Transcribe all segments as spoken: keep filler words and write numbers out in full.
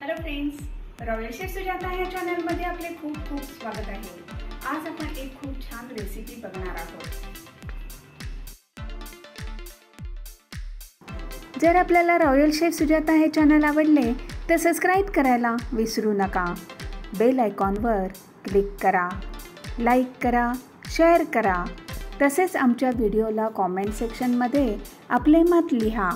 Hello friends, royal chef Sujata या चॅनलमध्ये आपले खूप खूप स्वागत आहे। आज आपण एक खूप छान रेसिपी बघणार आहोत। जर आपल्याला रॉयल शेफ सुजाता हे चॅनल आवडले तर सबस्क्राइब करायला विसरू नका। बेल आयकॉनवर क्लिक करा, लाईक करा, शेअर करा। तसेच आमच्या व्हिडिओला कमेंट सेक्शनमध्ये आपले मत लिहा।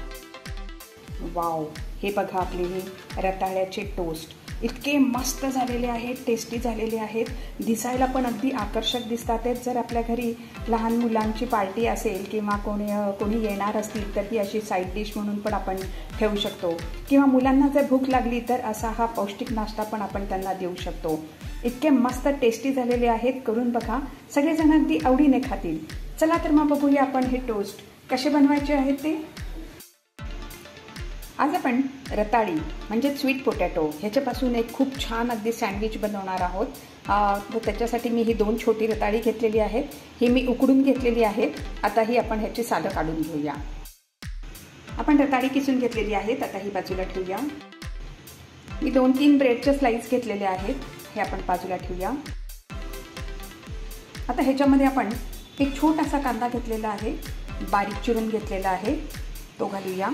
वाव, हे बघा आपले हे रताळ्याचे टोस्ट इतके मस्त झालेले आहेत, टेस्टी झालेले आहेत, दिसायला पण अगदी आकर्षक दिसतात आहेत। जर आपल्या घरी लहान मुलांची पार्टी असेल किंवा कोणी कोणी येणार असतील तर ही अशी साईड डिश म्हणून पण आपण ठेवू शकतो, किंवा मुलांना जर भूक लागली तर असा हा पौष्टिक नाश्ता पण आपण त्यांना देऊ शकतो। इतके मस्त टेस्टी झालेले आहेत, करून बघा, सगळेजण अगदी आवडीने खातील। चला तर मग बघूया आपण हे टोस्ट कसे बनवायचे आहेत ते। आज आपण रताळी म्हणजे स्वीट पोटॅटो ह्याच्यापासून एक खूप छान अगदी सँडविच बनवणार आहोत। तर त्याच्यासाठी मी ही दोन छोटी रताळी घेतलेली आहेत, ही मी उकडून घेतलेली आहेत। आता ही आपण ह्याची सालं काढून घेऊया। आपण रताळी किसून घेतलेली आहेत, आता ही बाजूला ठेवूया। मी दोन तीन ब्रेडचे स्लाइस घेतलेले आहेत, हे आपण बाजूला ठेवूया। आता ह्याच्यामध्ये आपण एक छोटासा कांदा घेतलेला आहे, बारीक चिरून घेतलेला आहे, तो घालूया।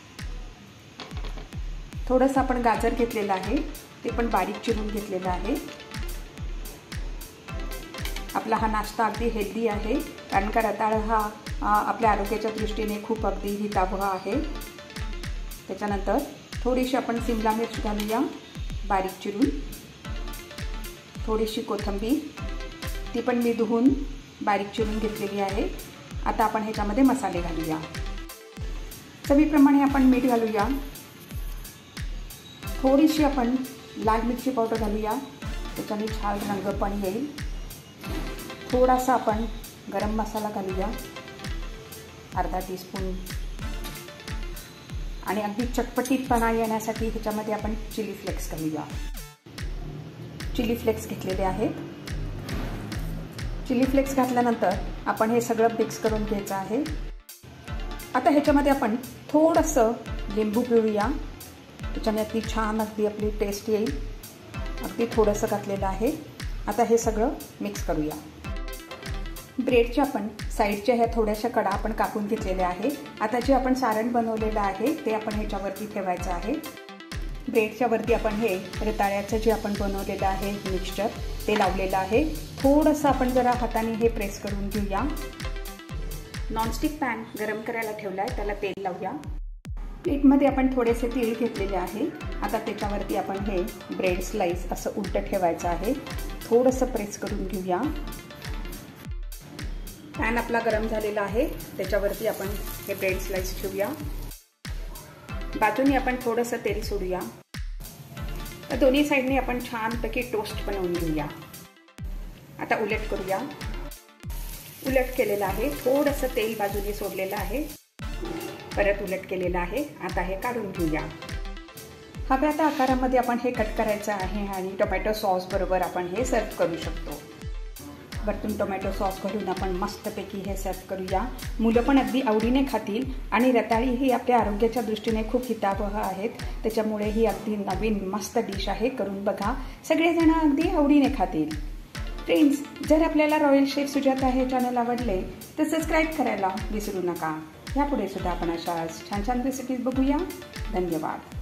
थोडंसं आपण गाजर घेतलेलं आहे, ते पण बारीक चिरून घेतलेलं आहे। आपला हा नाश्ता अगदी हेल्दी आहे, कारण का रताळ हा आपल्या आरोग्याच्या दृष्टीने खूप अगदी हितावह आहे। त्याच्यानंतर थोडीशी आपण सिमला मिर्च घालूया बारीक चिरून, थोडीशी कोथिंबीर, ती पण मी धुवून बारीक चिरून घेतलेली आहे। आता आपण ह्याच्यामध्ये मसाले घालूया। चवीप्रमाणे आपण मीठ घालूया, थोडीशी आपण लाल मिरची पावडर घालूया, त्याच्याने छान रंग पण येईल। थोडासा आपण गरम मसाला घालूया, अर्धा टीस्पून, आणि अगदी चटपटीतपणा येण्यासाठी ह्याच्यामध्ये आपण चिली फ्लेक्स घालूया। चिली फ्लेक्स घेतलेले आहेत। चिली फ्लेक्स घातल्यानंतर आपण हे सगळं मिक्स करून घ्यायचं आहे। आता ह्याच्यामध्ये आपण थोडंसं लिंबू पिळूया, त्याच्याने अगदी छान अगदी आपली टेस्ट येईल। अगदी थोडंसं घातलेलं आहे। आता हे सगळं मिक्स करूया। ब्रेडच्या आपण साईडच्या ह्या थोड्याशा कडा आपण कापून घेतलेल्या आहे। आता जे आपण सारण बनवलेलं आहे ते आपण ह्याच्यावरती ठेवायचं आहे। ब्रेडच्या वरती आपण हे रताळ्याचं जे आपण बनवलेलं आहे मिक्सचर ते लावलेलं आहे। थोडंसं आपण जरा हाताने हे प्रेस करून घेऊया। नॉनस्टिक पॅन गरम करायला ठेवला आहे, त्याला तेल लावूया। प्लेटमध्ये आपण थोडेसे तीळ घेतलेले आहे। आता त्याच्यावरती आपण हे ब्रेड स्लाइस असं उलटं ठेवायचं आहे, थोडंसं प्रेस करून घेऊया। पॅन आपला गरम झालेला आहे, त्याच्यावरती आपण हे ब्रेड स्लाइस ठेवूया। बाजूने आपण थोडंसं तेल सोडूया। तर दोन्ही साईडने आपण छानपैकी टोस्ट बनवून घेऊया। आता उलट करूया। उलट केलेलं आहे, थोडंसं तेल बाजूने सोडलेलं आहे, परत उलट केलेलं आहे। आता हे काढून घेऊया। हव्या त्या आकारामध्ये आपण हे कट करायचं आहे आणि टोमॅटो सॉस बरोबर आपण हे सर्व करू शकतो। वरतून टोमॅटो सॉस घालून आपण मस्तपैकी हे सर्व करूया। मुलं पण अगदी आवडीने खातील, आणि रताळी ही आपल्या आरोग्याच्या दृष्टीने खूप हितावह आहेत, त्याच्यामुळे ही अगदी नवीन मस्त डिश आहे, करून बघा, सगळेजण अगदी आवडीने खातील। फ्रेंड्स, जर आपल्याला रॉयल शेफ सुजाता हे चॅनल आवडले तर सबस्क्राईब करायला विसरू नका। यापुढे सुद्धा आपण अशा छान छान रेसिपीज बघूया। धन्यवाद।